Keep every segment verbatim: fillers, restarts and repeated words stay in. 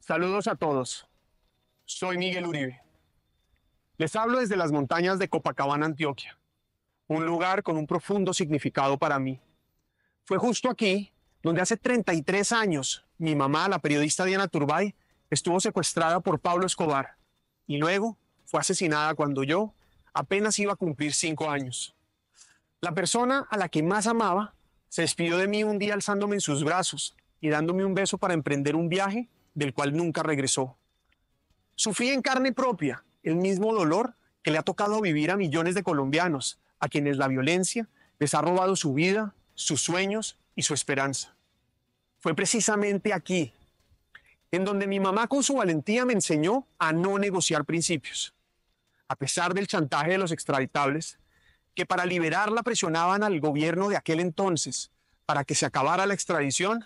Saludos a todos. Soy Miguel Uribe. Les hablo desde las montañas de Copacabana, Antioquia, un lugar con un profundo significado para mí. Fue justo aquí donde hace treinta y tres años mi mamá, la periodista Diana Turbay, estuvo secuestrada por Pablo Escobar y luego fue asesinada cuando yo apenas iba a cumplir cinco años. La persona a la que más amaba se despidió de mí un día alzándome en sus brazos y dándome un beso para emprender un viaje del cual nunca regresó. Sufrí en carne propia el mismo dolor que le ha tocado vivir a millones de colombianos, a quienes la violencia les ha robado su vida, sus sueños y su esperanza. Fue precisamente aquí, en donde mi mamá con su valentía me enseñó a no negociar principios. A pesar del chantaje de los extraditables, que para liberarla presionaban al gobierno de aquel entonces para que se acabara la extradición,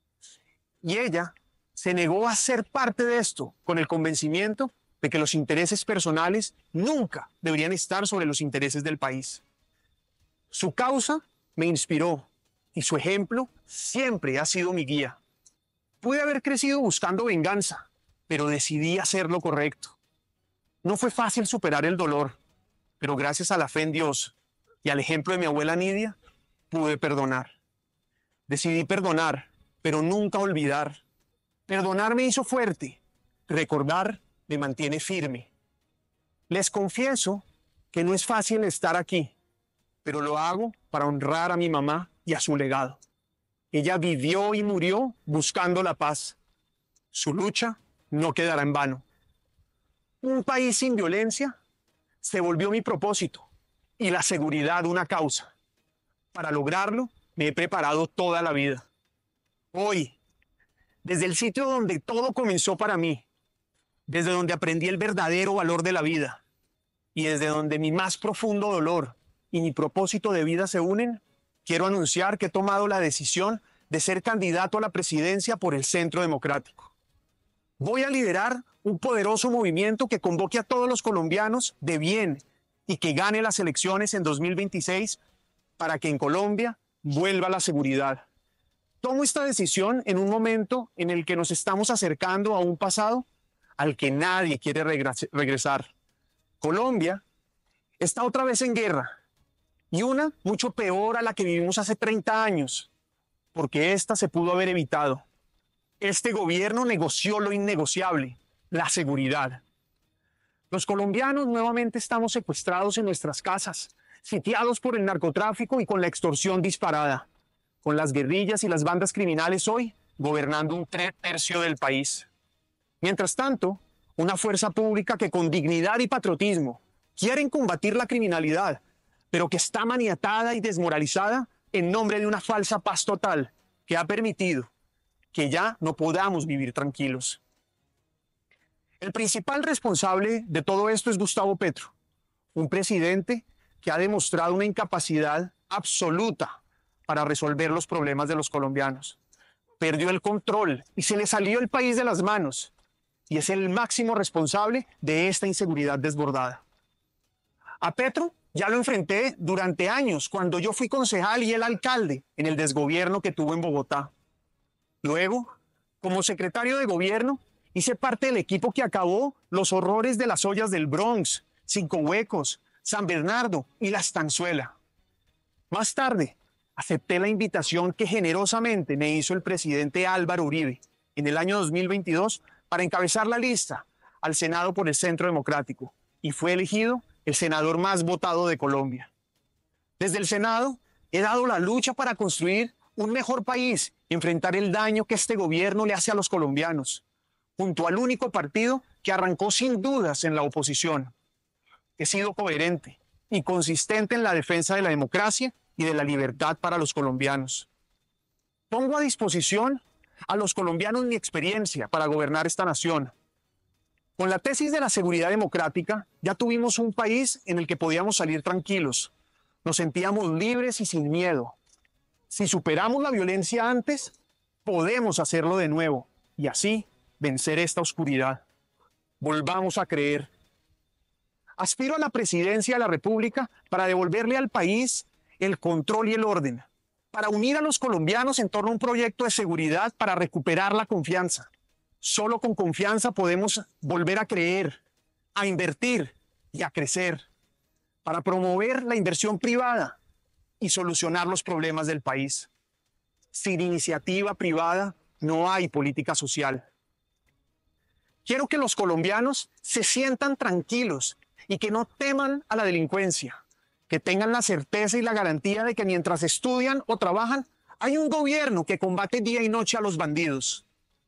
y ella se negó a ser parte de esto con el convencimiento de que los intereses personales nunca deberían estar sobre los intereses del país. Su causa me inspiró y su ejemplo siempre ha sido mi guía. Pude haber crecido buscando venganza, pero decidí hacer lo correcto. No fue fácil superar el dolor, pero gracias a la fe en Dios y al ejemplo de mi abuela Nidia, pude perdonar. Decidí perdonar, pero nunca olvidar. Perdonar me hizo fuerte, recordar me mantiene firme. Les confieso que no es fácil estar aquí, pero lo hago para honrar a mi mamá y a su legado. Ella vivió y murió buscando la paz. Su lucha no quedará en vano. Un país sin violencia se volvió mi propósito y la seguridad una causa. Para lograrlo me he preparado toda la vida. Hoy, desde el sitio donde todo comenzó para mí, desde donde aprendí el verdadero valor de la vida y desde donde mi más profundo dolor y mi propósito de vida se unen, quiero anunciar que he tomado la decisión de ser candidato a la presidencia por el Centro Democrático. Voy a liderar un poderoso movimiento que convoque a todos los colombianos de bien y que gane las elecciones en dos mil veintiséis para que en Colombia vuelva la seguridad. Tomo esta decisión en un momento en el que nos estamos acercando a un pasado al que nadie quiere regresar. Colombia está otra vez en guerra y una mucho peor a la que vivimos hace treinta años, porque esta se pudo haber evitado. Este gobierno negoció lo innegociable, la seguridad. Los colombianos nuevamente estamos secuestrados en nuestras casas, sitiados por el narcotráfico y con la extorsión disparada, con las guerrillas y las bandas criminales hoy gobernando un tercio del país. Mientras tanto, una fuerza pública que con dignidad y patriotismo quieren combatir la criminalidad, pero que está maniatada y desmoralizada en nombre de una falsa paz total que ha permitido que ya no podamos vivir tranquilos. El principal responsable de todo esto es Gustavo Petro, un presidente que ha demostrado una incapacidad absoluta para resolver los problemas de los colombianos. Perdió el control y se le salió el país de las manos y es el máximo responsable de esta inseguridad desbordada. A Petro ya lo enfrenté durante años cuando yo fui concejal y él alcalde en el desgobierno que tuvo en Bogotá. Luego, como secretario de gobierno, hice parte del equipo que acabó los horrores de las ollas del Bronx, Cinco Huecos, San Bernardo y La Estanzuela. Más tarde, acepté la invitación que generosamente me hizo el presidente Álvaro Uribe en el año dos mil veintidós para encabezar la lista al Senado por el Centro Democrático y fue elegido el senador más votado de Colombia. Desde el Senado he dado la lucha para construir un mejor país y enfrentar el daño que este gobierno le hace a los colombianos, junto al único partido que arrancó sin dudas en la oposición. He sido coherente y consistente en la defensa de la democracia y de la libertad para los colombianos. Pongo a disposición a los colombianos mi experiencia para gobernar esta nación. Con la tesis de la seguridad democrática, ya tuvimos un país en el que podíamos salir tranquilos. Nos sentíamos libres y sin miedo. Si superamos la violencia antes, podemos hacerlo de nuevo y así vencer esta oscuridad. Volvamos a creer. Aspiro a la presidencia de la República para devolverle al país el control y el orden, para unir a los colombianos en torno a un proyecto de seguridad para recuperar la confianza, Solo con confianza podemos volver a creer, a invertir y a crecer para promover la inversión privada y solucionar los problemas del país. Sin iniciativa privada no hay política social. Quiero que los colombianos se sientan tranquilos y que no teman a la delincuencia, que tengan la certeza y la garantía de que mientras estudian o trabajan, hay un gobierno que combate día y noche a los bandidos.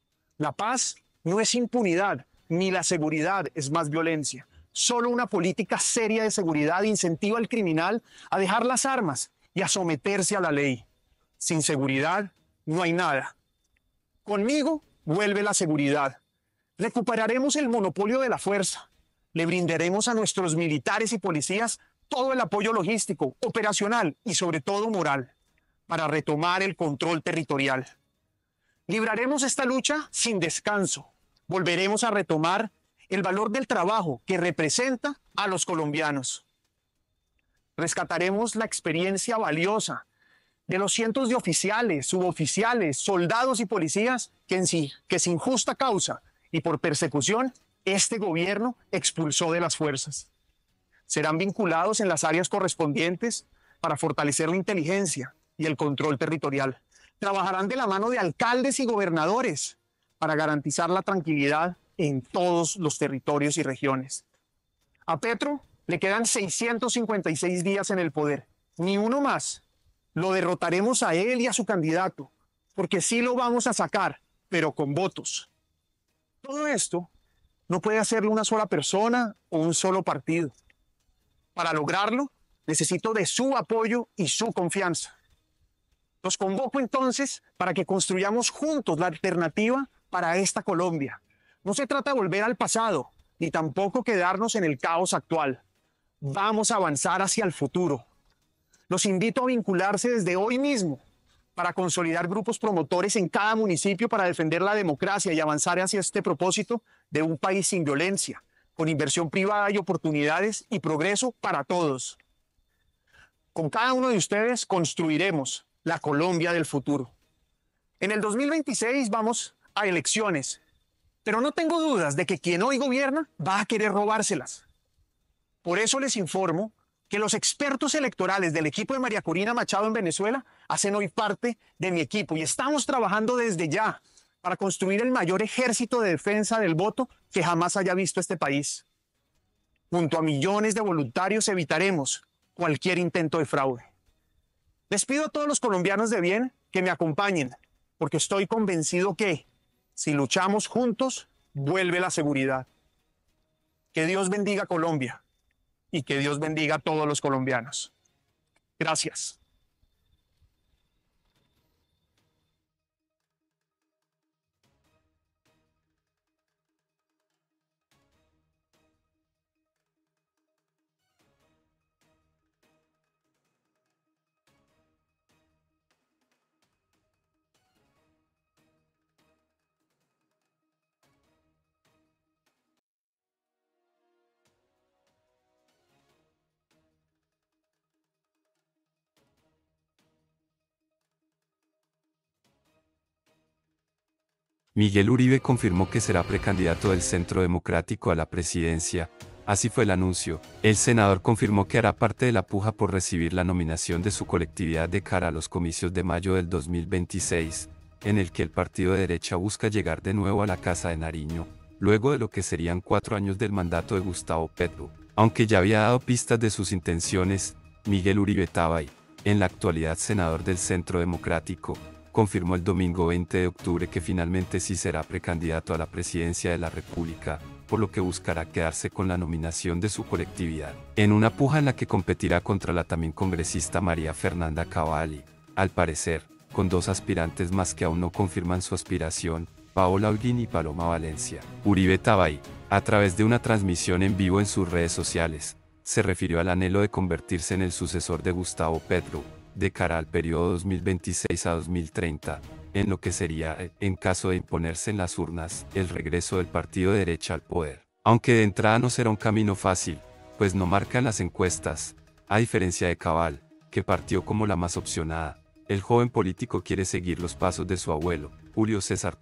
La paz no es impunidad, ni la seguridad es más violencia. Solo una política seria de seguridad incentiva al criminal a dejar las armas y a someterse a la ley. Sin seguridad no hay nada. Conmigo vuelve la seguridad. Recuperaremos el monopolio de la fuerza. Le brindaremos a nuestros militares y policías todo el apoyo logístico, operacional y sobre todo moral para retomar el control territorial. Libraremos esta lucha sin descanso. Volveremos a retomar el valor del trabajo que representa a los colombianos. Rescataremos la experiencia valiosa de los cientos de oficiales, suboficiales, soldados y policías que, en sí, que sin justa causa y por persecución este gobierno expulsó de las fuerzas. Serán vinculados en las áreas correspondientes para fortalecer la inteligencia y el control territorial. Trabajarán de la mano de alcaldes y gobernadores para garantizar la tranquilidad en todos los territorios y regiones. A Petro le quedan seiscientos cincuenta y seis días en el poder, ni uno más. Lo derrotaremos a él y a su candidato, porque sí lo vamos a sacar, pero con votos. Todo esto no puede hacerlo una sola persona o un solo partido. Para lograrlo, necesito de su apoyo y su confianza. Los convoco entonces para que construyamos juntos la alternativa para esta Colombia. No se trata de volver al pasado, ni tampoco quedarnos en el caos actual. Vamos a avanzar hacia el futuro. Los invito a vincularse desde hoy mismo para consolidar grupos promotores en cada municipio para defender la democracia y avanzar hacia este propósito de un país sin violencia, con inversión privada y oportunidades y progreso para todos. Con cada uno de ustedes construiremos la Colombia del futuro. En el dos mil veintiséis vamos a elecciones, pero no tengo dudas de que quien hoy gobierna va a querer robárselas. Por eso les informo que los expertos electorales del equipo de María Corina Machado en Venezuela hacen hoy parte de mi equipo y estamos trabajando desde ya para construir el mayor ejército de defensa del voto que jamás haya visto este país. Junto a millones de voluntarios evitaremos cualquier intento de fraude. Les pido a todos los colombianos de bien que me acompañen, porque estoy convencido que, si luchamos juntos, vuelve la seguridad. Que Dios bendiga a Colombia y que Dios bendiga a todos los colombianos. Gracias. Miguel Uribe confirmó que será precandidato del Centro Democrático a la presidencia. Así fue el anuncio. El senador confirmó que hará parte de la puja por recibir la nominación de su colectividad de cara a los comicios de mayo del dos mil veintiséis, en el que el partido de derecha busca llegar de nuevo a la Casa de Nariño, luego de lo que serían cuatro años del mandato de Gustavo Petro. Aunque ya había dado pistas de sus intenciones, Miguel Uribe Tabay, en la actualidad senador del Centro Democrático, confirmó el domingo veinte de octubre que finalmente sí será precandidato a la presidencia de la República, por lo que buscará quedarse con la nominación de su colectividad, en una puja en la que competirá contra la también congresista María Fernanda Cavalli. Al parecer, con dos aspirantes más que aún no confirman su aspiración, Paola Holguín y Paloma Valencia. Uribe Tabay, a través de una transmisión en vivo en sus redes sociales, se refirió al anhelo de convertirse en el sucesor de Gustavo Petro, de cara al periodo dos mil veintiséis a dos mil treinta, en lo que sería, en caso de imponerse en las urnas, el regreso del partido de derecha al poder. Aunque de entrada no será un camino fácil, pues no marcan las encuestas, a diferencia de Cabal, que partió como la más opcionada. El joven político quiere seguir los pasos de su abuelo, Julio César Tabay.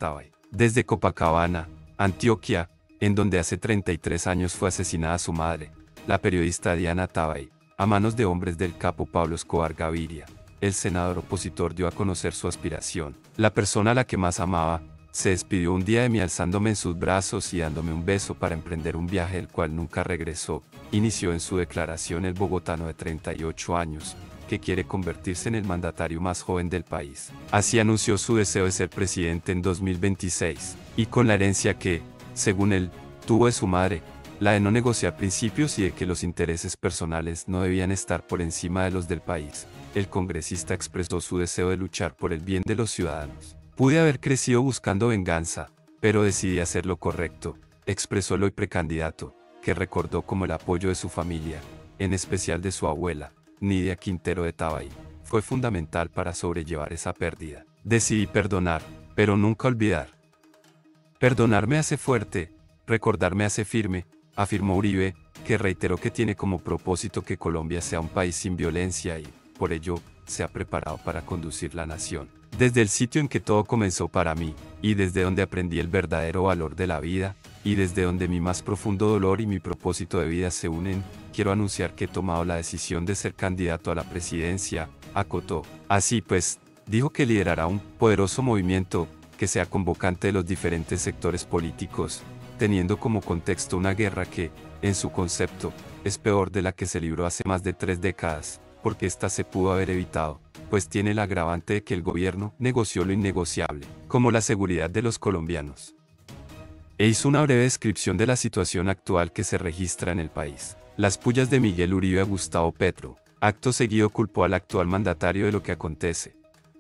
Desde Copacabana, Antioquia, en donde hace treinta y tres años fue asesinada su madre, la periodista Diana Tabay, a manos de hombres del capo Pablo Escobar Gaviria, el senador opositor dio a conocer su aspiración. La persona a la que más amaba, se despidió un día de mí alzándome en sus brazos y dándome un beso para emprender un viaje del cual nunca regresó, inició en su declaración el bogotano de treinta y ocho años, que quiere convertirse en el mandatario más joven del país. Así anunció su deseo de ser presidente en dos mil veintiséis, y con la herencia que, según él, tuvo de su madre, la de no negociar principios y de que los intereses personales no debían estar por encima de los del país, el congresista expresó su deseo de luchar por el bien de los ciudadanos. Pude haber crecido buscando venganza, pero decidí hacer lo correcto, expresó el hoy precandidato, que recordó como el apoyo de su familia, en especial de su abuela, Nidia Quintero de Tabay, fue fundamental para sobrellevar esa pérdida. Decidí perdonar, pero nunca olvidar. Perdonar me hace fuerte, recordar me hace firme, afirmó Uribe, que reiteró que tiene como propósito que Colombia sea un país sin violencia y, por ello, se ha preparado para conducir la nación. Desde el sitio en que todo comenzó para mí, y desde donde aprendí el verdadero valor de la vida, y desde donde mi más profundo dolor y mi propósito de vida se unen, quiero anunciar que he tomado la decisión de ser candidato a la presidencia, acotó. Así pues, dijo que liderará un poderoso movimiento, que sea convocante de los diferentes sectores políticos, teniendo como contexto una guerra que, en su concepto, es peor de la que se libró hace más de tres décadas, porque ésta se pudo haber evitado, pues tiene el agravante de que el gobierno negoció lo innegociable, como la seguridad de los colombianos. E hizo una breve descripción de la situación actual que se registra en el país. Las pullas de Miguel Uribe a Gustavo Petro. Acto seguido culpó al actual mandatario de lo que acontece.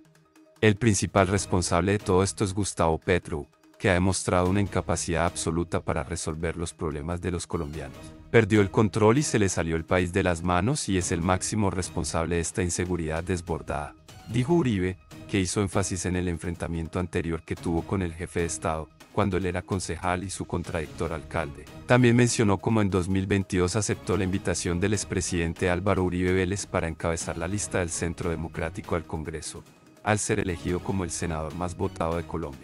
El principal responsable de todo esto es Gustavo Petro, que ha demostrado una incapacidad absoluta para resolver los problemas de los colombianos. Perdió el control y se le salió el país de las manos y es el máximo responsable de esta inseguridad desbordada, dijo Uribe, que hizo énfasis en el enfrentamiento anterior que tuvo con el jefe de Estado, cuando él era concejal y su contradictor alcalde. También mencionó cómo en dos mil veintidós aceptó la invitación del expresidente Álvaro Uribe Vélez para encabezar la lista del Centro Democrático al Congreso, al ser elegido como el senador más votado de Colombia.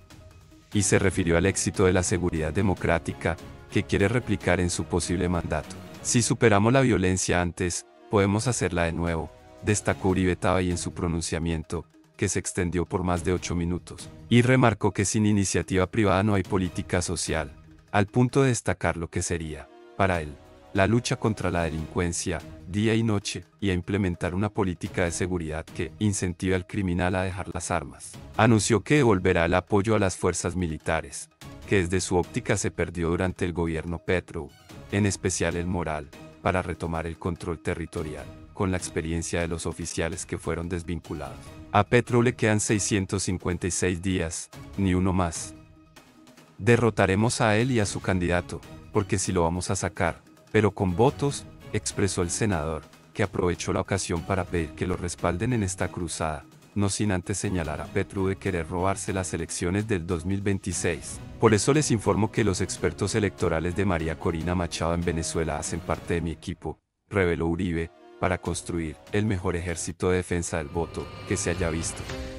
Y se refirió al éxito de la seguridad democrática, que quiere replicar en su posible mandato. Si superamos la violencia antes, podemos hacerla de nuevo, destacó Uribe Tabay en su pronunciamiento, que se extendió por más de ocho minutos, y remarcó que sin iniciativa privada no hay política social, al punto de destacar lo que sería, para él, la lucha contra la delincuencia, día y noche, y a implementar una política de seguridad que incentive al criminal a dejar las armas. Anunció que devolverá el apoyo a las fuerzas militares, que desde su óptica se perdió durante el gobierno Petro, en especial el moral, para retomar el control territorial, con la experiencia de los oficiales que fueron desvinculados. A Petro le quedan seiscientos cincuenta y seis días, ni uno más. Derrotaremos a él y a su candidato, porque si lo vamos a sacar, pero con votos, expresó el senador, que aprovechó la ocasión para pedir que lo respalden en esta cruzada, no sin antes señalar a Petro de querer robarse las elecciones del dos mil veintiséis. Por eso les informo que los expertos electorales de María Corina Machado en Venezuela hacen parte de mi equipo, reveló Uribe, para construir el mejor ejército de defensa del voto que se haya visto.